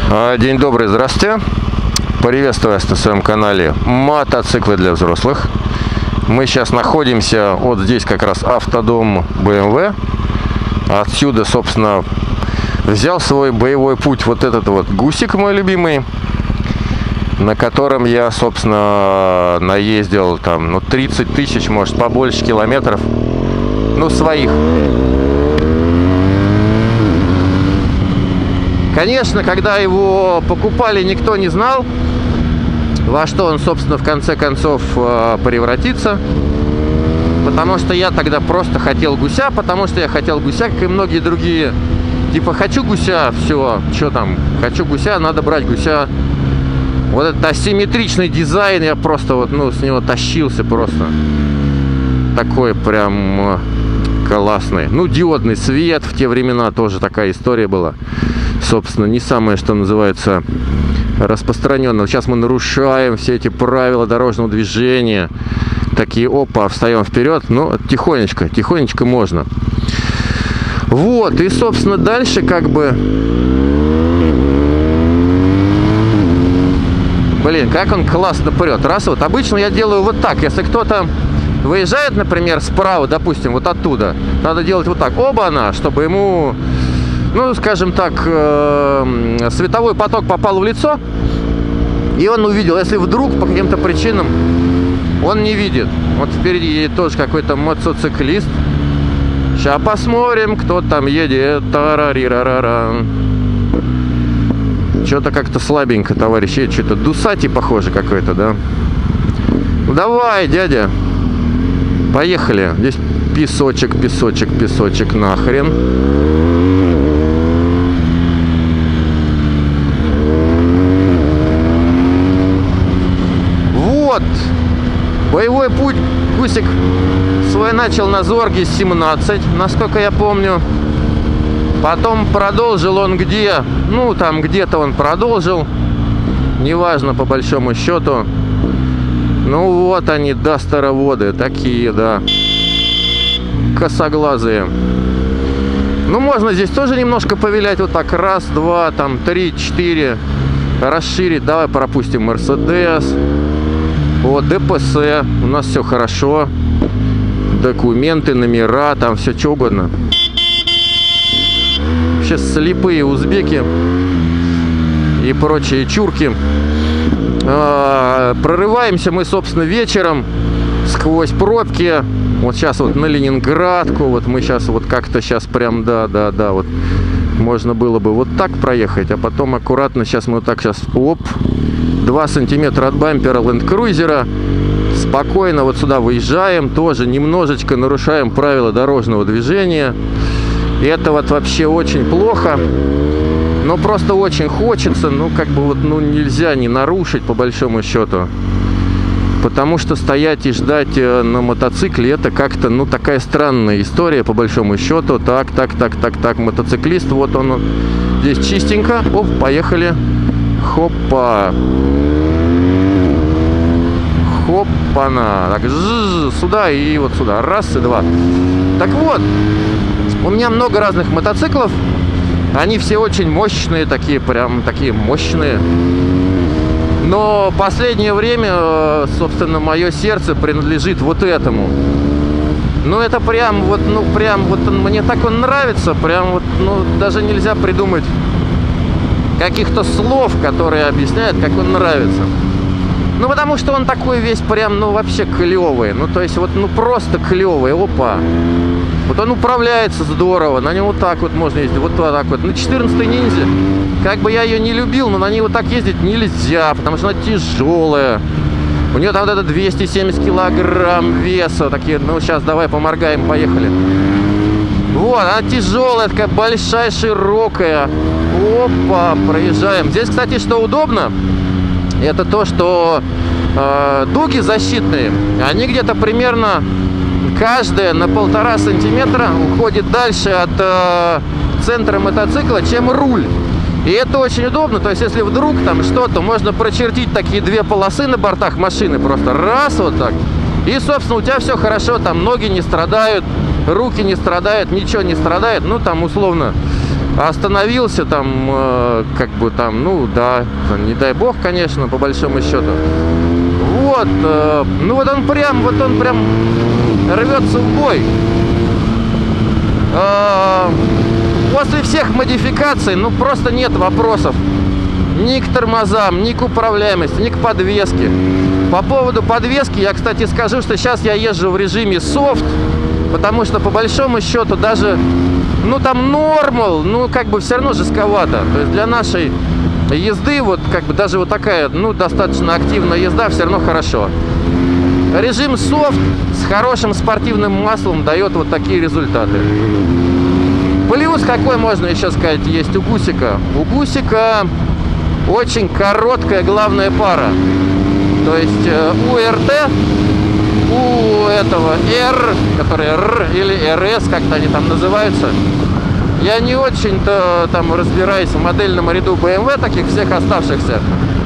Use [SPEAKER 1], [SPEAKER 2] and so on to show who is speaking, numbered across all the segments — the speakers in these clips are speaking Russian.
[SPEAKER 1] День добрый, здравствуйте. Приветствую вас на своем канале Мотоциклы для взрослых. Мы сейчас находимся вот здесь, как раз автодом BMW. Отсюда, собственно, взял свой боевой путь вот этот вот гусик мой любимый, на котором я, собственно, наездил там, 30 тысяч, может, побольше километров, своих. Конечно, когда его покупали, никто не знал, во что он, собственно, в конце концов превратится. Потому что я тогда просто хотел гуся, как и многие другие. Типа, хочу гуся, все, что там, хочу гуся, надо брать гуся. Вот этот асимметричный дизайн, я просто с него тащился просто. Такой прям классный. Диодный свет в те времена тоже такая история была. Собственно, не самое, что называется, распространенное. Сейчас мы нарушаем все эти правила дорожного движения. Такие, опа, встаем вперед. Тихонечко можно. Вот, и, собственно, дальше Блин, как он классно прет. Обычно я делаю вот так. Если кто-то выезжает, например, справа, допустим, вот оттуда, надо делать вот так. Оба-на, чтобы ему... скажем так, световой поток попал в лицо, и он увидел. Если вдруг по каким-то причинам он не видит. Вот впереди едет тоже какой-то мотоциклист. Сейчас посмотрим, кто там едет. Тарарирарара. Что-то как-то слабенько, товарищи. Что-то Дусати похоже какой-то, да? Давай, дядя. Поехали. Здесь песочек нахрен. Боевой путь гусик свой начал на Зорге 17, насколько я помню. Потом продолжил он где? Там где-то он продолжил. Неважно, по большому счету. Вот они, староводы. Такие, да. Косоглазые. Можно здесь тоже немножко повилять. Вот так. Раз, два, там, 3, 4. Расширить. Давай пропустим Мерседес. Вот, ДПС, у нас все хорошо. Документы, номера, там все что угодно. Сейчас слепые узбеки и прочие чурки. Прорываемся мы, собственно, вечером сквозь пробки. Вот сейчас вот на Ленинградку. Вот мы сейчас как-то прям, да, вот можно было бы вот так проехать, а потом аккуратно, мы оп, 2 сантиметра от бампера ленд-крузера, спокойно вот сюда выезжаем, тоже немножечко нарушаем правила дорожного движения. И это вообще очень плохо, но просто очень хочется, нельзя не нарушить, по большому счету. Потому что стоять и ждать на мотоцикле, это как-то, такая странная история, по большому счету. Так, мотоциклист, вот он здесь чистенько. Оп, поехали. Хопа. Хопана. Так, сюда и вот сюда. Раз и два. Так вот, у меня много разных мотоциклов. Они все очень мощные, такие мощные. Но последнее время, собственно, мое сердце принадлежит вот этому. Это прям мне так он нравится, прям даже нельзя придумать каких-то слов, которые объясняют, как он нравится. Потому что он такой весь прям, вообще клевый. То есть, просто клевый. Опа. Вот он управляется здорово, на нем вот так вот можно ездить, вот так вот. На 14-й Ниндзе, как бы я ее не любил, но на ней вот так ездить нельзя, потому что она тяжелая. У нее там вот это 270 килограмм веса, такие, сейчас давай поморгаем, поехали. Вот, она тяжелая, такая большая, широкая. Опа, проезжаем. Здесь, кстати, что удобно, это то, что дуги защитные, они где-то примерно... Каждая на 1,5 сантиметра уходит дальше от центра мотоцикла, чем руль. И это очень удобно. То есть, если вдруг там что-то, можно прочертить такие 2 полосы на бортах машины. Просто раз вот так. И, собственно, у тебя все хорошо. Там ноги не страдают, руки не страдают, ничего не страдает. Там условно остановился там, как бы там, ну да, не дай бог, конечно, по большому счету. Вот, ну вот он прям рвется в бой. После всех модификаций, ну просто нет вопросов ни к тормозам, ни к управляемости, ни к подвеске. По поводу подвески я, кстати, скажу, что сейчас я езжу в режиме софт, потому что по большому счету даже, ну там нормал, ну как бы все равно жестковато. То есть для нашей езды вот как бы даже вот такая, ну достаточно активная езда все равно хорошо. Режим софт с хорошим спортивным маслом дает вот такие результаты. Плюс какой можно еще сказать есть у Гусика? У Гусика очень короткая главная пара. То есть у РТ, у этого R, который R или RS, как-то они там называются, я не очень-то там разбираюсь в модельном ряду BMW, таких всех оставшихся.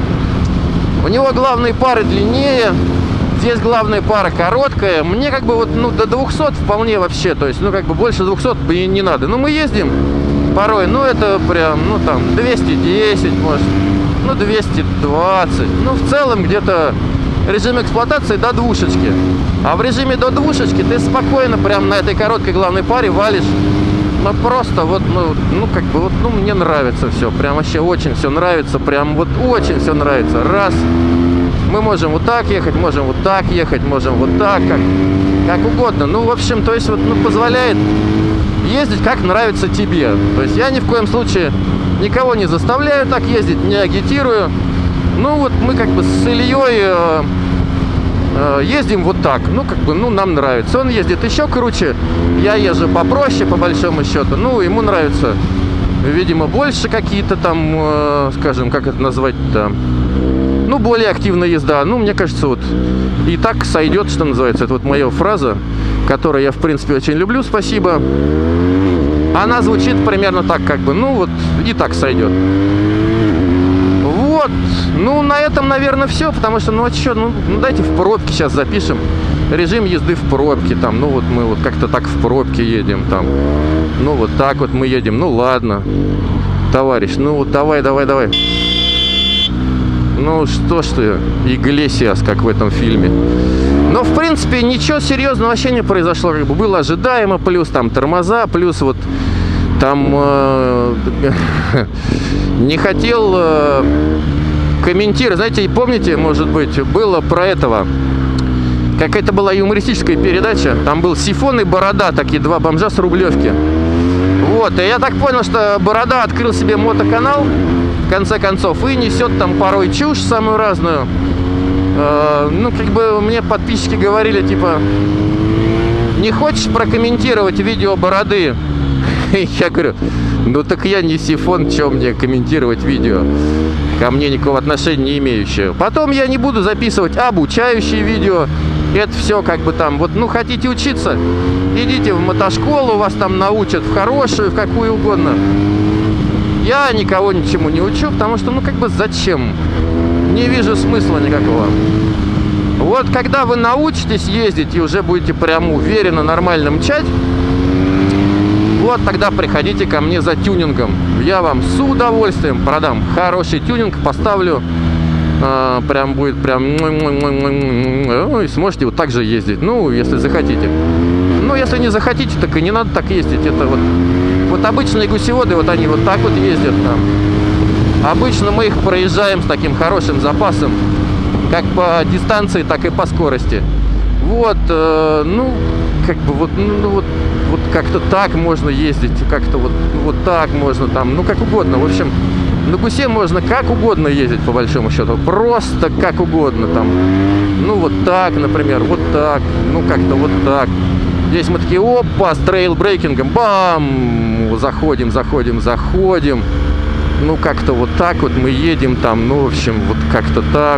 [SPEAKER 1] У него главные пары длиннее, здесь главная пара короткая. Мне как бы вот, ну, до 200 вполне вообще, то есть, ну, как бы больше 200 бы не надо. Ну, мы ездим порой, ну, это прям, ну, там, 210, может, ну, 220. Ну, в целом, где-то режим эксплуатации до двушечки. А в режиме до двушечки ты спокойно прям на этой короткой главной паре валишь. Ну, просто вот, ну, как бы, вот, ну, мне нравится все. Прям вообще очень все нравится. Прям вот очень все нравится. Раз. Мы можем вот так ехать, можем вот так ехать, можем вот так, как угодно. Ну, в общем, то есть, вот, ну, позволяет ездить, как нравится тебе. То есть я ни в коем случае никого не заставляю так ездить, не агитирую. Ну, вот мы как бы с Ильей ездим вот так. Ну, как бы, ну, нам нравится. Он ездит еще круче, я езжу попроще, по большому счету. Ну, ему нравится, видимо, больше какие-то там, скажем, как это назвать-то, ну, более активная езда. Ну, мне кажется, вот и так сойдет, что называется. Это вот моя фраза, которую я, в принципе, очень люблю, спасибо. Она звучит примерно так, как бы, ну, вот и так сойдет. Вот, ну, на этом, наверное, все, потому что, ну, а что, ну, дайте в пробке сейчас запишем. Режим езды в пробке, там, ну, вот мы вот как-то так в пробке едем, там. Ну, вот так вот мы едем, ну, ладно, товарищ, ну, вот давай. Ну, что ж ты, Иглесиас, как в этом фильме. Но, в принципе, ничего серьезного вообще не произошло. Как бы было ожидаемо, плюс там тормоза, плюс вот там не хотел комментировать. Знаете, помните, может быть, было про этого. Какая-то была юмористическая передача. Там был Сифон и Борода, такие два бомжа с Рублевки. Вот, и я так понял, что Борода открыл себе мотоканал, в конце концов, и несет там порой чушь самую разную. Ну, как бы мне подписчики говорили, типа, не хочешь прокомментировать видео Бороды? Я говорю, ну так я не Сифон, что мне комментировать видео, ко мне никакого отношения не имеющее. Потом я не буду записывать обучающие видео. Это все как бы там, вот, ну, хотите учиться, идите в мотошколу, вас там научат в хорошую, в какую угодно. Я никого ничему не учу, потому что, ну, как бы зачем? Не вижу смысла никакого. Вот когда вы научитесь ездить и уже будете прям уверенно, нормально мчать, вот тогда приходите ко мне за тюнингом. Я вам с удовольствием продам хороший тюнинг, поставлю. Прям будет прям и сможете вот так же ездить, ну, если захотите. Ну, если не захотите, так и не надо так ездить. Это вот обычные гусеводы, вот они вот так вот ездят там. Обычно мы их проезжаем с таким хорошим запасом, как по дистанции, так и по скорости. Вот, ну, как бы вот, ну, вот как-то так можно ездить, как-то вот так можно там, ну, как угодно. В общем, на гусе можно как угодно ездить, по большому счету. Просто как угодно там. Ну, вот так, например, вот так. Ну, как-то вот так. Здесь мы такие, опа, с трейлбрейкингом, бам! Заходим. Ну, как-то вот так вот мы едем там. Ну, в общем, вот как-то так.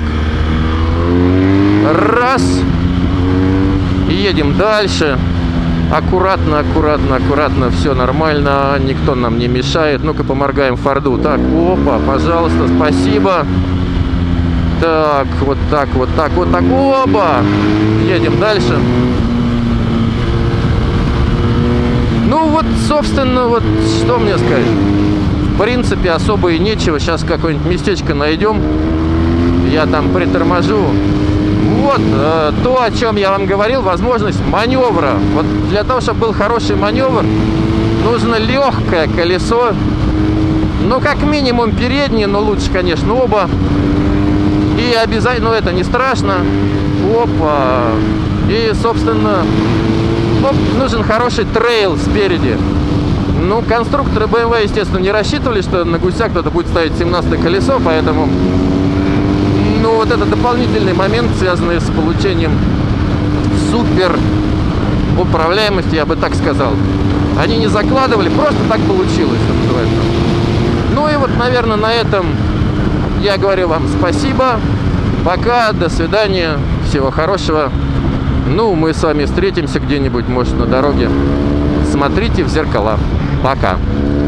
[SPEAKER 1] Раз. И едем дальше. Аккуратно, все нормально, никто нам не мешает. Ну-ка, поморгаем Форду. Так, опа, пожалуйста, спасибо. Так, вот так, оба. Едем дальше. Ну вот, собственно, вот что мне сказать. В принципе, особо и нечего. Сейчас какое-нибудь местечко найдем. Я там приторможу. Вот то, о чем я вам говорил, возможность маневра. Вот для того, чтобы был хороший маневр, нужно легкое колесо. Ну, как минимум переднее, но лучше, конечно, оба. И обязательно, ну, это не страшно. Опа. И, собственно, нужен хороший трейл спереди. Ну, конструкторы BMW, естественно, не рассчитывали, что на гуся кто-то будет ставить 17-е колесо, поэтому, ну, вот это дополнительный момент, связанный с получением супер управляемости, я бы так сказал. Они не закладывали, просто так получилось, что называется. Ну и вот, наверное, на этом я говорю вам спасибо. Пока, до свидания, всего хорошего. Ну, мы с вами встретимся где-нибудь, может, на дороге. Смотрите в зеркала. Пока.